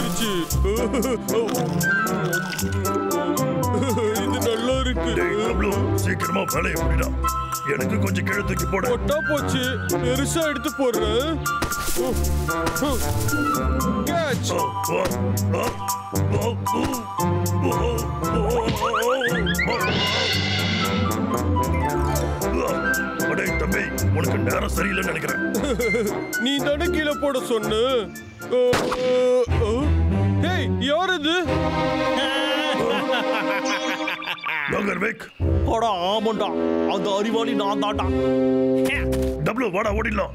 முடிஞ்சிருச்சு. இது நல்லா இருக்கு. சீக்கிரமா வேலையை முடிடா. எனக்கு கொஞ்சம் கீழே தூக்கி போட. கொட்டா போச்சு. பெருசா எடுத்து போடுறேன். கேட்ச். அடே தம்பி, உனக்கு நேரம் சரியில்லைன்னு நினைக்கிறேன். நீ தானே கீழே போட சொன்ன. ஏய், யார் இது? நாகர்வேக். அடா ஆமாண்டா, அந்த அறிவாளி நான் தான்டா. டபுள் வாடா ஓடிடலாம்.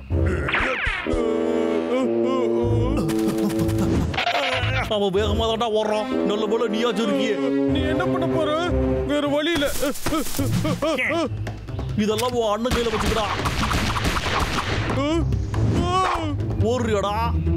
அவன் வேகமா தான்டா ஓடுறான். நல்ல போல நீயாச்சும் இருக்கியே. நீ என்ன பண்ண போற? வேற வழி இல்ல. இதெல்லாம் உன் அண்ணன் கையில வச்சுக்கிறா. ஓடுறியடா.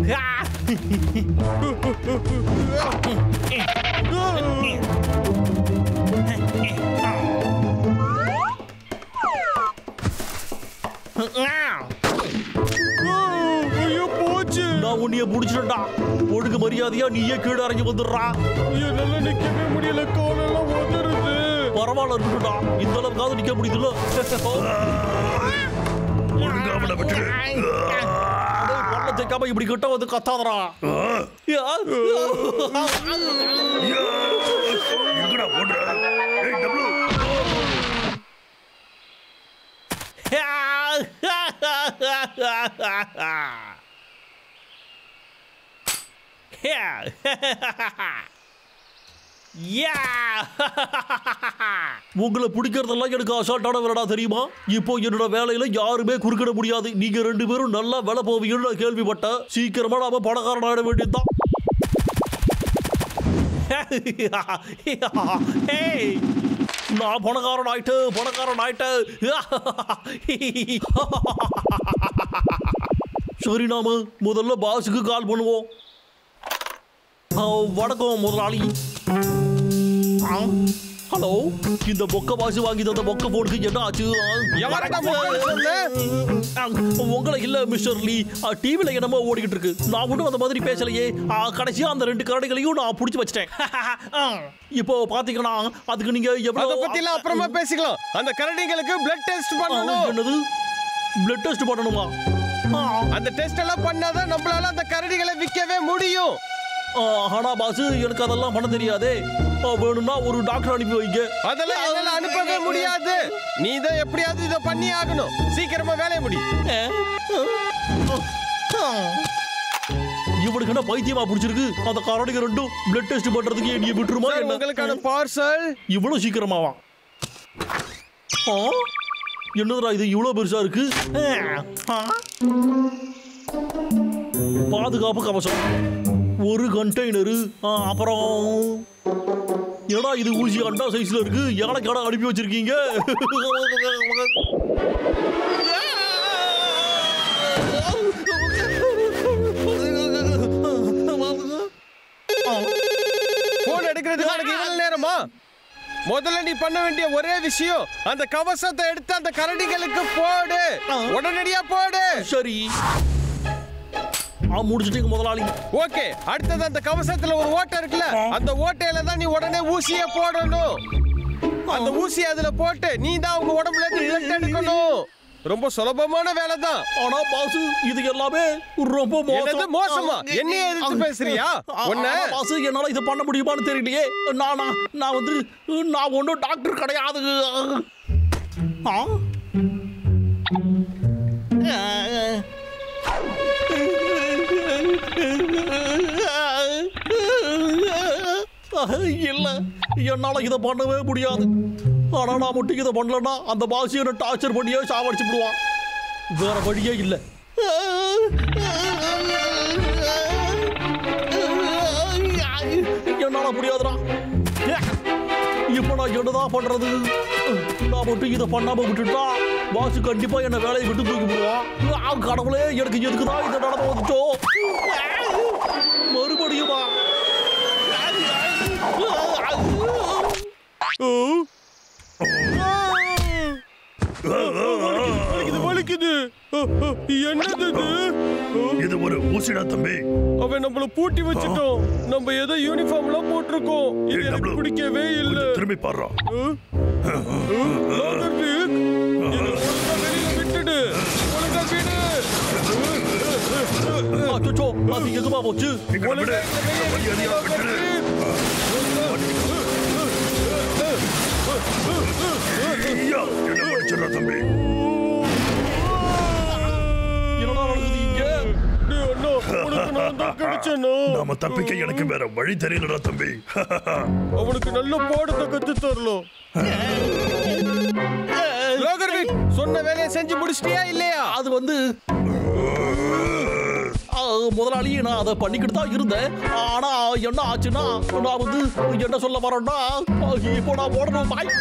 ஐயோ போச்சு. நான் உன்னைய புடிச்சிட்டா. ஒழுங்கு மரியாதையா நீயே கீழே இறங்கி வந்துடுறா. என்னால நிக்கவே முடியல. காலெல்லாம் உதறுது. பரவாயில்ல இருக்கட்டும்டா. இந்த அளவுக்காவது நிக்க முடியுதுல்ல. ஒழுங்கா அவனை விட்டுடு. பல்ல தேக்காம இப்படி கிட்ட வந்து கத்தாதடா. எங்கடா ஓடுற? ஏய் டபுள். உங்களை பிடிக்கிறதெல்லாம் எனக்கு அசால்ட்டான வேலைடா தெரியுமா? இப்போ என்னோட வேலையில யாருமே குறுக்கிட முடியாது. நீங்க 2 பேரும் நல்லா வேலை போவீங்கன்னு நான் கேள்விப்பட்டேன். சீக்கிரமா நாம பணக்காரன் ஆயிட வேண்டியதுதான். நான் பணக்காரன் ஆயிட்டு. சரி, நாம முதல்ல பாஸுக்கு கால் பண்ணுவோம். வணக்கம் முதலாளி. ஹலோ, இந்த பொக்க பாசு வாங்கி தந்த பொக்க போனுக்கு என்ன ஆச்சு? உங்களை இல்ல மிஸ்டர் லீ, டிவில என்னமோ ஓடிக்கிட்டு இருக்கு. நான் ஒன்றும் அந்த மாதிரி பேசலையே. கடைசியா அந்த 2 கரடிகளையும் நான் புடிச்சு வச்சிட்டேன். இப்போ பாத்தீங்கன்னா அதுக்கு நீங்க எவ்வளவு பத்தி எல்லாம் அப்புறமா பேசிக்கலாம். அந்த கரடிகளுக்கு பிளட் டெஸ்ட் பண்ணணும். என்னது? பிளட் டெஸ்ட் பண்ணணுமா? அந்த டெஸ்ட் எல்லாம் பண்ணாதான் நம்மளால அந்த கரடிகளை விற்கவே முடியும். ஆனா பாசு, எனக்கு அதெல்லாம் பண்ண தெரியாதே. வேணும்னா ஒரு டாக்டர் அனுப்பி வைங்க. அதெல்லாம் அனுப்பவே முடியாது. நீ தான் எப்படியாவது இதை பண்ணி ஆகணும். சீக்கிரமா வேலையை முடி. இவனுக்கு என்ன பைத்தியமா பிடிச்சிருக்கு? அந்த கரடிங்க 2 பிளட் டெஸ்ட் பண்றதுக்கு நீ விட்டுருமா? உங்களுக்கான பார்சல். இவ்வளவு சீக்கிரமாவா? என்னதுடா இது இவ்வளவு பெருசா இருக்கு? பாதுகாப்பு கவசம், ஒரு கண்டெய்னரு, அப்புறம் ஏடா இது ஊசி அண்டா சைஸ்ல இருக்கு. யானை கடை அனுப்பி வச்சிருக்கீங்க. போன் எடுக்கிறதுக்கு உனக்கு இவ்வளவு நேரமா? முதல்ல நீ பண்ண வேண்டிய ஒரே விஷயம், அந்த கவசத்தை எடுத்து அந்த கரடிகளுக்கு போடு. உடனடியா போடு. சரி, முடிச்சிட்டீங்க முதலாளி. ஓகே, அடுத்தது அந்த கவசத்துல ஒரு ஓட்டை இருக்குல்ல, அந்த ஓட்டையில தான் நீ உடனே ஊசியை போடணும். அந்த ஊசி அதுல போட்டு நீ தான் உங்க உடம்புல இருந்து பிளட் எடுக்கணும். ரொம்ப சுலபமான வேலை தான். ஆனா பாசு, இது எல்லாமே ரொம்ப மோசமா? என்ன எதிர்த்து பேசுறியா? பாசு, என்னால இதை பண்ண முடியுமான்னு தெரியலையே. நான் ஒன்றும் டாக்டர் கிடையாது. இல்ல, என்னால இதை பண்ணவே முடியாது. ஆனா நான் மட்டும் இதை பண்ணலன்னா அந்த பாசி என்ன டார்ச்சர் பண்ணியே சாவடிச்சு விடுவான். வேற வழியே இல்ல. என்னால முடியாதுடா. இப்ப நான் என்னதான் பண்றது? நான் மட்டும் இதை பண்ணாம விட்டுட்டா பாசு கண்டிப்பா என்ன வேலையை விட்டு தூக்கி விடுவான். கடவுளே, எனக்கு எதுக்குதான் இதை நடந்து வந்துச்சோ? மறுபடியுமா? இது வலிக்குது. என்னது இது? இது ஒரு ஊசிடா தம்பி. அவன் நம்மள பூட்டி வச்சிட்டோம். நம்ம ஏதோ யூனிஃபார்ம்லாம் போட்டிருக்கோம். இது எனக்கு பிடிக்கவே இல்ல. திரும்பி பாரு. லோகர்விக், என்ன ஒழுங்கா வெளியில விட்டுடு. ஒழுங்கா விடு. அச்சோ, அது எங்கமா போச்சு? ஒழுங்கா வெளியில விட்டுடு. ஐயா, என்ன பண்ணிச்சடா தம்பி? என்னடா நடக்குது இங்க? உனக்கு நான் தான் கிடைச்சேனோ? நாம தப்பிக்க எனக்கு வேற வழி தெரியலடா தம்பி. அவனுக்கு நல்ல பாடத்தை கத்து தரலாம். லோகர்விக், சொன்ன வேலையை செஞ்சு முடிச்சிட்டியா இல்லையா? அது வந்து முதலாளி நான் அதை பண்ணிக்கிட்டு தான் இருந்தேன். ஆனா என்ன ஆச்சுன்னா நான் வந்து என்ன சொல்ல வரேன்னா இப்போ நான் ஓடணும். பாய்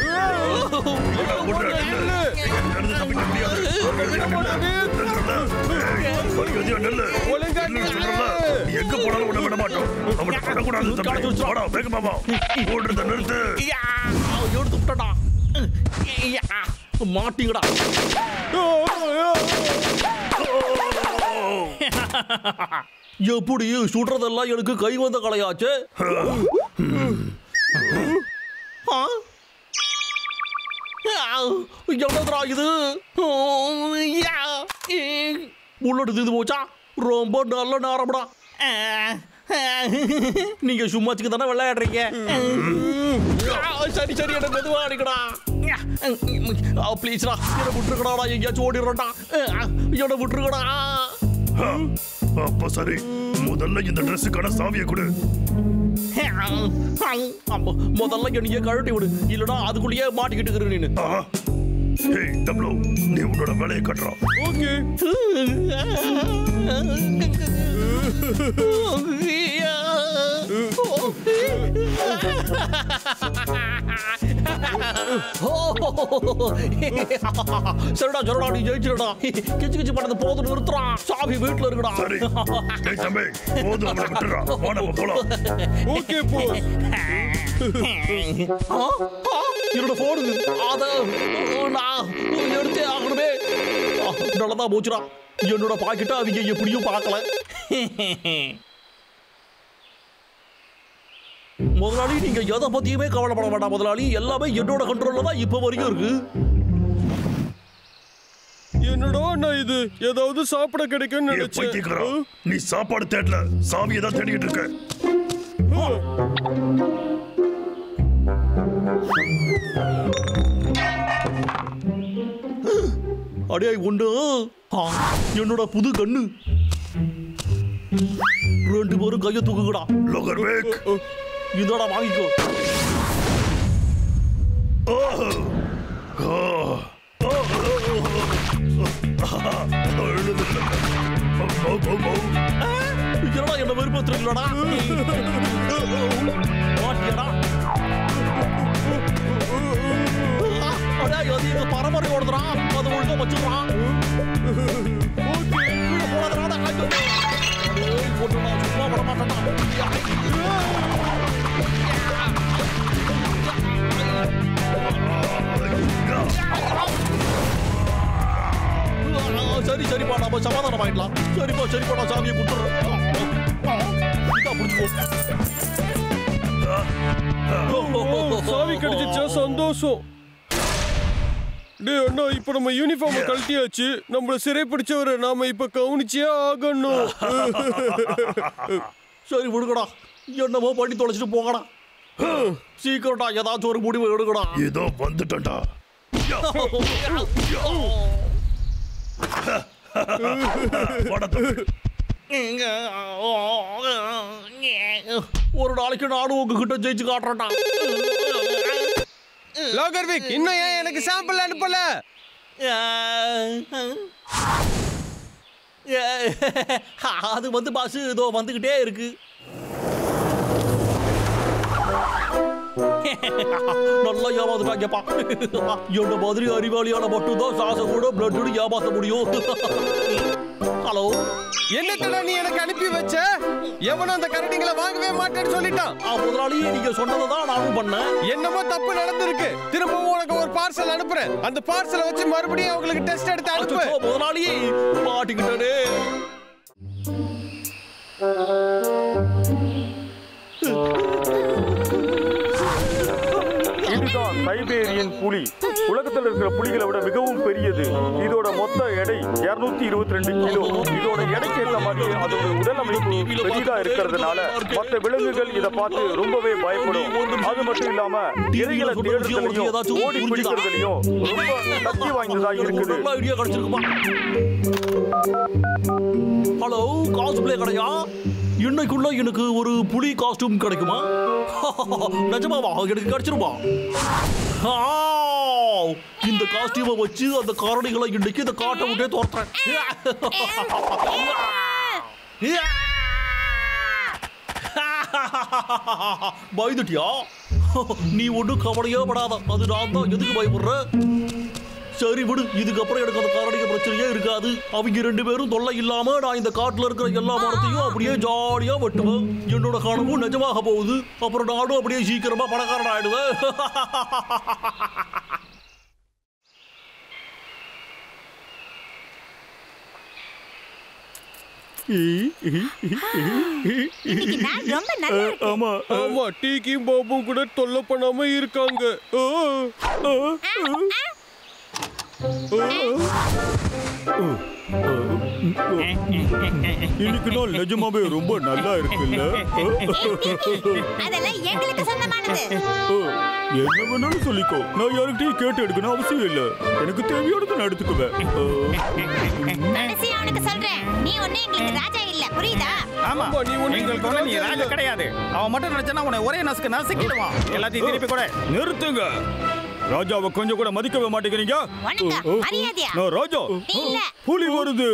எங்க போனாலும் விட மாட்டோம். அவனை தொடக்கூடாது. வேகமாமா ஓடுறத நிறுத்து. எடுத்து விட்டா மாட்டிங்கடா. எப்படி சுடுறதெல்லாம் எனக்கு கை வந்த கலையாச்சு. என்னதுடா இது? உள்ளடுத்து இது போச்சா? ரொம்ப நல்ல நேரம்டா. நீங்க சும்மாச்சுக்கு தானே விளையாடுறீங்க. சரி சரி, என்ன மெதுவா அடிக்கடா. ப்ளீஸ்டா, என்ன விட்டுருக்கடா. எங்கேயாச்சும் ஓடிடுறா. என்ன விட்டுருக்கடா. அப்ப சரி, முதல்ல இந்த ட்ரெஸ்ஸுக்கான சாவியை கொடு. முதல்ல என்னையே கழட்டி விடு, இல்லடா அதுக்குள்ளேயே மாட்டிக்கிட்டு இருக்கிற நீனு. ஏய் டப்ளு, நீ உன்னோட வேலையை கட்டுறா. ஓகே. சரிடா சரிடா, நீ ஜெயிச்சிருடா. கிச்சு கிச்சு பண்ணது போதும், நிறுத்துறா. சாவி வீட்டுல இருக்குடா. சரி டேய் தம்பி, போதும், அவனை விட்டுறா. வா நம்ம போலாம். ஓகே போ. என்னோட போன் அத நான் எடுத்தே ஆகணுமே. நல்லதான் போச்சுடா. என்னோட பாக்கெட்டை அவங்க எப்படியும் பார்க்கல. முதலாளி, நீங்க எதை பத்தியுமே கவலைப்பட வேண்டாம் முதலாளி. எல்லாமே என்னோட கண்ட்ரோல்ல தான் இப்ப வரைக்கும் இருக்கு. என்னடா நான் இது ஏதாவது சாப்பிட கிடைக்கும்னு நினைச்சேன். நீ சாப்பாடு தேடல, சாவியை தான் தேடிட்டு இருக்க. அடே உண்டு, என்னோட புது கண்ணு. ரெண்டு பேரும் கையை தூக்குங்கடா. லோகர்விக், இதோட வாங்கிக்கோ. என்னடா என்ன விருப்பத்திருக்கலடா. பரம்பரை ஓடுறான், அது ஒழுங்கா வச்சுக்கிறான். சும்மா வர மாட்டான். சரி சரிப்பா, நம்ம சமாதானம் ஆயிடலாம். சரிப்பா சரிப்பா, நான் சாமியை கொடுத்துறேன். சாவி கிடைச்சிச்சா? சந்தோஷம். டேய் அண்ணா, இப்ப நம்ம யூனிஃபார்ம் கழட்டியாச்சு. நம்மள சிறை பிடிச்சவரை நாம இப்ப கவனிச்சே ஆகணும். சரி விடுங்கடா, என்னமோ பண்ணி தொலைச்சிட்டு போங்கடா. சீக்கிரம்டா, ஏதாச்சும் ஒரு முடிவு எடுக்கடா. ஏதோ வந்துட்டா. ஒரு நாளைக்கு நானும் உங்ககிட்ட ஜெயிச்சு காட்டுறேன்டா. லோகர்விக், இன்னும் ஏன் எனக்கு சாம்பிள் அனுப்பல? அது வந்து பாஸ் இதோ வந்துகிட்டே இருக்கு. நல்லா ஏமாத்துட்டாங்கப்பா. என்ன மாதிரி அறிவாளியான மட்டும்தான் சாச கூட பிளட் ஏமாத்த முடியும். ஹலோ, என்னத்தடா நீ எனக்கு அனுப்பி வச்ச? எவனும் அந்த கரடிங்களை வாங்கவே மாட்டேன்னு சொல்லிட்டான். முதலாளி, நீங்க சொன்னதான் நானும் பண்ணேன். என்னமோ தப்பு நடந்திருக்கு. திரும்பவும் உனக்கு ஒரு பார்சல் அனுப்புறேன். அந்த பார்சலை வச்சு மறுபடியும் அவங்களுக்கு டெஸ்ட் எடுத்து அனுப்பு. முதலாளி, மாட்டிக்கிட்டே. சைபேரியன் புலி. உலகத்தில் இருக்கிற புலிகளை விட மிகவும் பெரியது. இதோட மொத்த எடை 222 கிலோ. இதோட எடைக்கு ஏற்ற மாதிரி அதோட உடல் அமைப்பு பெரிதா இருக்கிறதுனால மற்ற விலங்குகள் இதை பார்த்து ரொம்பவே பயப்படும். அது மட்டும் இல்லாம இறைகளை தேடுறதுலயும் ஓடி பிடிக்கிறதுலயும் ரொம்ப சக்தி வாய்ந்ததா இருக்குது. ஹலோ, காஸ்பிளே கடையா? இன்னைக்குள்ள எனக்கு ஒரு புலி காஸ்டியூம் கிடைக்குமா? நிஜமாவா? எனக்கு கிடைச்சிருமா? இந்த காஸ்டியூமை வச்சு அந்த காரணிகளை இன்னைக்கு இந்த காட்டை விட்டே தோற்றேன். பயந்துட்டியா? நீ ஒன்றும் கவலையே படாத. அது நான் தான். எதுக்கு பயப்படுற? சரி விடு, இதுக்கப்புறம் எனக்கு அந்த காரணிக பிரச்சனையே இருக்காது. அவங்க 2 பேரும் தொல்லை இல்லாம நான் இந்த காட்டுல இருக்கிற எல்லா மரத்தையும் அப்படியே ஜாலியா வெட்டுவேன். என்னோட கனவும் நிஜமாக போகுது. அப்புறம் நானும் அப்படியே சீக்கிரமா பணக்காரன் ஆயிடுவேன். ஆமா ஆமா, டீக்கியும் பாபும் கூட தொல்லை பண்ணாம இருக்காங்க. இன்னைக்கு நாள் நிஜமாவே ரொம்ப நல்லா இருக்குல்ல? அதெல்லாம் எங்களுக்கு சொந்தமானது. என்ன வேணாலும் சொல்லிக்கோ. நான் யாருக்கிட்டையும் கேட்டு எடுக்கணும் அவசியம் இல்ல. எனக்கு தேவையானதை நான் எடுத்துக்குவேன். கடைசியா அவனுக்கு சொல்றேன், நீ ஒண்ணு எங்களுக்கு ராஜா இல்ல, புரியுதா? ஆமா, நீ ஒண்ணு எங்களுக்கு ஒண்ணு, நீ ராஜா கிடையாது. அவன் மட்டும் நினைச்சனா உன்னை ஒரே நசுக்கிடுவான். எல்லாத்தையும் திருப்பி கூட நிறுத்துங்க. ராஜாவை கொஞ்சம் கூட மதிக்கவே மாட்டேங்கிறீங்க. நான் ராஜா. புலி வருது.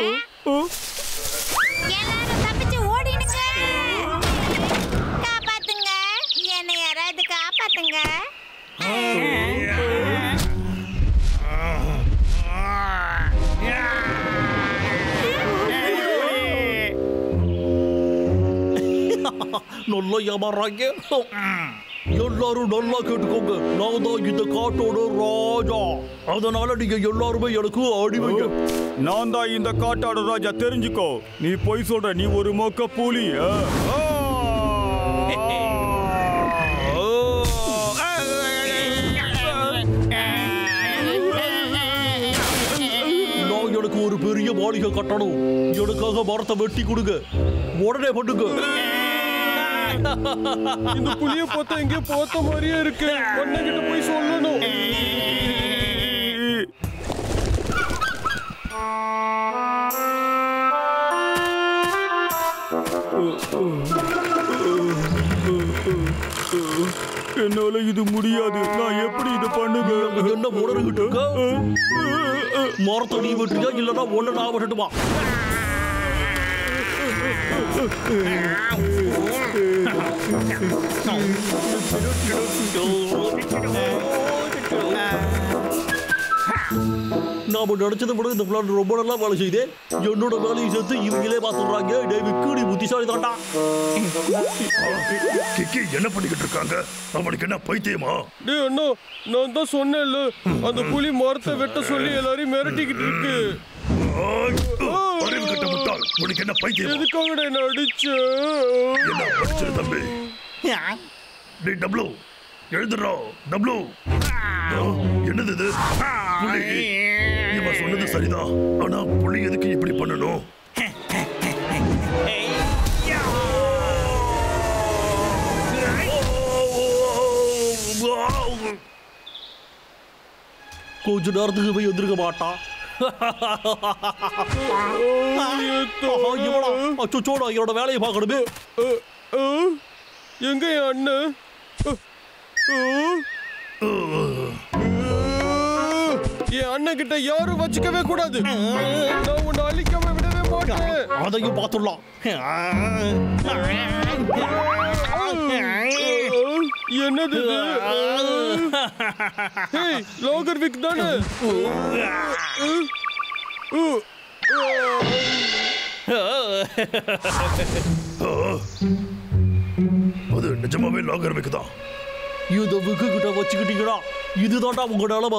எல்லாரும் தப்பிச்சு ஓடிடுங்க. காப்பாத்துங்க, என்ன யாராவது காப்பாத்துங்க. நல்லா ஏமாறாங்க. எல்லாரும் நல்லா கேட்டுக்கோங்க, நான் தான் இந்த காட்டோட ராஜா. அதனால நீங்க எல்லாருமே எனக்கு அடிமைங்க. நான் தான் இந்த காட்டோட ராஜா, தெரிஞ்சுக்கோ. நீ போய் சொல்ற, நீ ஒரு மொக்க புலி. நான் எனக்கு ஒரு பெரிய மாளிகை கட்டணும். எனக்காக மரத்தை வெட்டி கொடுங்க. உடனே பண்ணுங்க. இந்த புலிய பார்த்தா எங்க போத்த மாதிரியே இருக்கு. ஒண்ணகிட்ட போய் சொல்லணும். என்னால இது முடியாது. நான் எப்படி இதை பண்ணுவேன்? என்ன உணர்கிட்டு இருக்க? மரத்தை நீ வெட்டுறியா இல்லைன்னா ஒண்ணு நான் விட்டுட்டுமா? நாம நினைச்சதை விட இந்த பிளான் ரொம்ப நல்லா வேலை செய்யுது. என்னோட வேலையை சேர்த்து இவங்களே பார்த்துடுறாங்க. டேவிக்கு நீ புத்திசாலி தாண்டா. கிக்கி என்ன பண்ணிக்கிட்டு இருக்காங்க? அவனுக்கு என்ன பைத்தியமா? டேய் அண்ணா, நான் தான் சொன்னேன்ல, அந்த புலி மரத்தை வெட்ட சொல்லி எல்லாரையும் மிரட்டிக்கிட்டு இருக்கு. அறிவு கட்ட முட்டாள், உனக்கு என்ன பைத்தியம்? எதுக்காக என்ன அடிச்ச? என்ன படிச்சிரு தம்பி? டேய் டப்ளு, எழுதுறா டப்ளு. என்னது இது? புலி. இவன் சொன்னது சரிதான். ஆனா புலி எதுக்கு இப்படி பண்ணணும்? கொஞ்ச நேரத்துக்கு போய் எதிர்க்க மாட்டான். என்னோட வேலையை பார்க்கணுமே. எங்க என் அண்ணன்? என் அண்ணன் கிட்ட யாரும் வச்சுக்கவே கூடாது. நான் உன்னை அழிக்காம விடவே மாட்டேன். அதையும் பார்த்துடலாம். என்னது லோகர்விக் தானே? அது நிஜமாவே லாகர்விக் தான். இதை விக்கு கிட்ட வச்சுக்கிட்டீங்களா? இதுதான்டா உங்க நிலமா?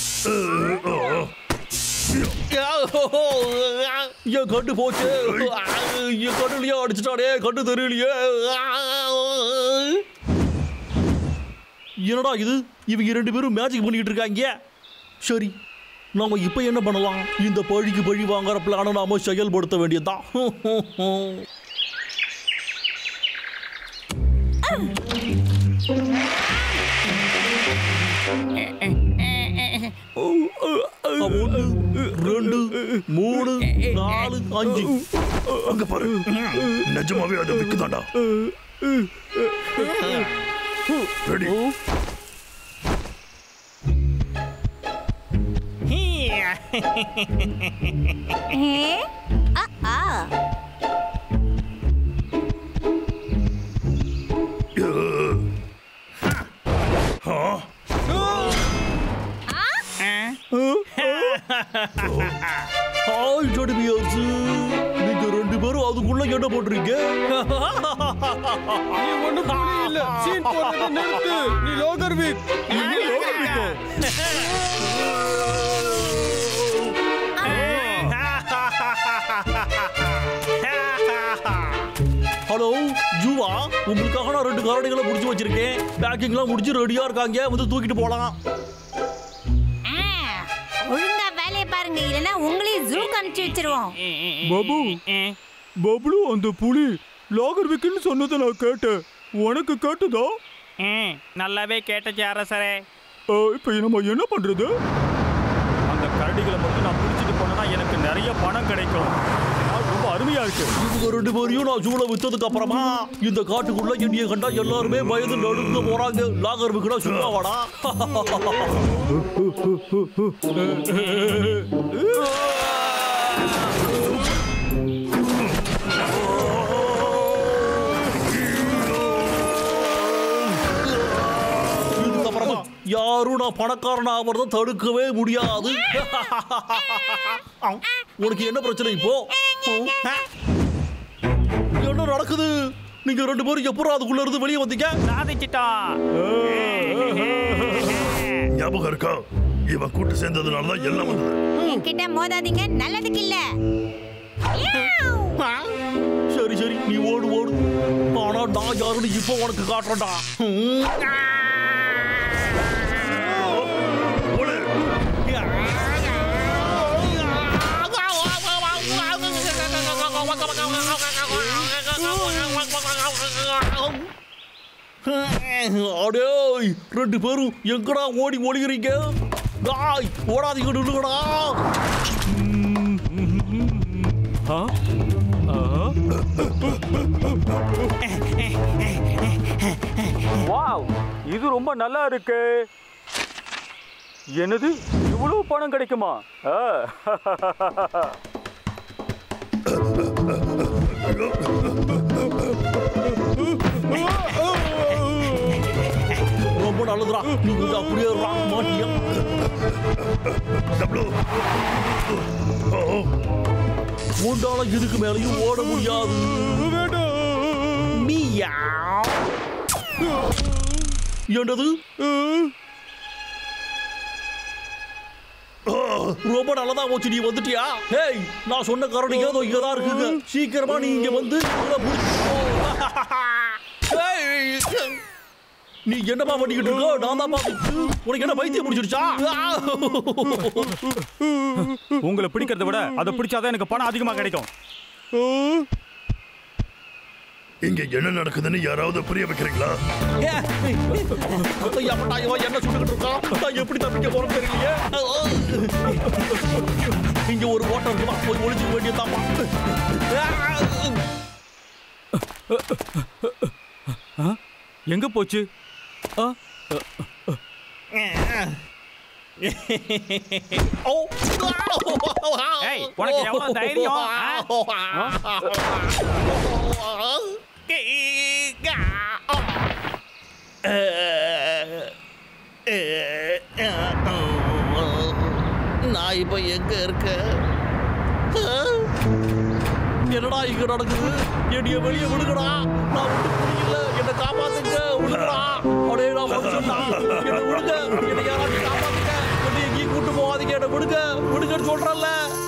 என் கண்டு போச்சு. என் கண்ணுலயே அடிச்சுட்டானே. கண்டு தெரியலையே. என்னடா இது இவங்க 2 பேரும் மேஜிக் பண்ணிட்டு இருக்காங்க. சரி நாம இப்ப என்ன பண்ணலாம்? இந்த பழிக்கு பழி வாங்குற பிளானை நாம செயல்படுத்த வேண்டியதுதான். ஒன்று 2 3 4 5 அங்க பாரு, நிஜமாவே அதை விக்குதாண்டா. ரெடி? ஹாய் ஜோடிபியர்ஸ், நீங்க 2 பேரும் அதுக்குள்ள என்ன பண்றீங்க? நீ ஒண்ணும் புரியல. சீன் போடுறத நிறுத்து. நீ லோகர்விக். ஹலோ ஜூவா, உங்களுக்காக நான் 2 கரடிகளை முடிச்சு வச்சிருக்கேன். பேக்கிங்லாம் முடிச்சு ரெடியா இருக்காங்க, வந்து தூக்கிட்டு போலாம். ஒழுங்கா வேலையை பாருங்க, இல்லைன்னா உங்களையும் ஜூக்கு அனுப்பிச்சு வச்சிருவோம். பாபு, பப்ளு அந்த புலி லாகர்விக்னு சொன்னதை நான் கேட்டேன். உனக்கு கேட்டதா? நல்லாவே கேட்டச்சு அரசரே. இப்போ நம்ம என்ன பண்றது? அந்த கரடிகளை மட்டும் நான் பிடிச்சிட்டு போனா எனக்கு நிறைய பணம் கிடைக்கும். ரொம்ப அருமையா இருக்கு. இவங்க 2 பேரையும் நான் ஜூல வித்ததுக்கு அப்புறமா இந்த காட்டுக்குள்ள என்னைய கண்டா எல்லாருமே பயந்து நடுங்க போறாங்க. லாகர்விக்னா சும்மா வாடா. இதுக்கப்புறமா யாரும் நான் பணக்காரன் ஆவறத தடுக்கவே முடியாது. உனக்கு என்ன பிரச்சனை இப்போ? என்ன நடக்குது? நீங்க 2 பேரும் எப்பறம் அதுக்குள்ள இருந்து வெளியே வந்தீங்க? சாதிச்சிட்டோம். ஞாபகம் இருக்கா? இவன் கூட்டு சேர்ந்ததுனால தான் எல்லாம் வந்தது. என்கிட்ட மோதாதீங்க, நல்லதுக்கு இல்ல. சரி சரி, நீ ஓடு ஓடு. ஆனா நான் யாருன்னு இப்போ உனக்கு காட்டுறேன்டா. அடேய், 2 பேரும் எங்கடா ஓடி ஒளிகிறீங்க? டாய், ஓடாதீங்க, நில்லுங்கடா. வாவ், இது ரொம்ப நல்லா இருக்கு. என்னது, இவ்வளவு பணம் கிடைக்குமா? ரொம்ப நல்லதுடா. நீ கொஞ்சம் அப்படியே ராக் மாட்டியா? உண்டால இதுக்கு மேலையும் ஓட முடியாது. என்னது? ரொம்ப நல்லதா போச்சு, நீ வந்துட்டியா? ஹேய், நான் சொன்ன கரடிங்க அதோ இங்கதான் இருக்குங்க. சீக்கிரமா நீ இங்க வந்து நீ என்னமா பண்ணிக்கிட்டு இருக்கோ? நான் தான் பாத்துட்டு. உனக்கு என்ன பைத்தியம் பிடிச்சிருச்சா? உங்களை பிடிக்கிறத விட அதை பிடிச்சாதான் எனக்கு பணம் அதிகமா கிடைக்கும். இங்க என்ன நடக்குதுன்னு யாராவது புரிய வைக்கிறீங்களா? என்ன சொல்லிக்கிட்டு இருக்கான்? நான் எப்படி தப்பிக்க போறேன்னு தெரியலையே. இங்க ஒரு ஓட்டம் இருக்குமா? போய் ஒளிச்சுக்க வேண்டியதாமா. எங்க போச்சு? உனக்கு எவ்வளவு தைரியம்? நான் இப்ப எங்க இருக்க? என்னடா இங்க நடக்குது? என்னைய வெளியே விடுங்கடா. நான் ஒன்றும் புரியல. என்னை காப்பாத்துங்க, விடுங்கடா. அப்படியே நான் மனுஷன்டா. என்னை விடுங்க. என்னை யாராச்சும் காப்பாத்துங்க. என்னை எங்கேயும் கூட்டு போகாதீங்க. என்னை விடுங்க, விடுங்கன்னு சொல்றேன்ல.